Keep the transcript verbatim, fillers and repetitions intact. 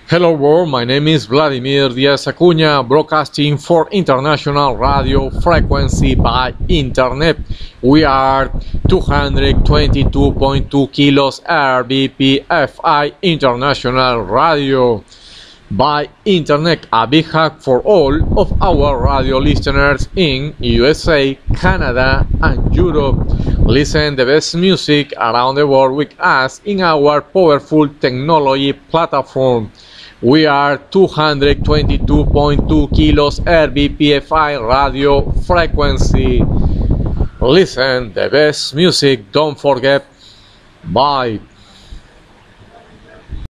Hello world, my name is Vladimir Diaz Acuña, broadcasting for international radio frequency by internet. We are two hundred twenty-two point two kilos R V P F I international radio by internet. A big hug for all of our radio listeners in U S A, Canada and Europe. Listen the best music around the world with us in our powerful technology platform. We are two hundred twenty-two point two kilos R V P F I radio frequency. Listen the best music, don't forget. Bye.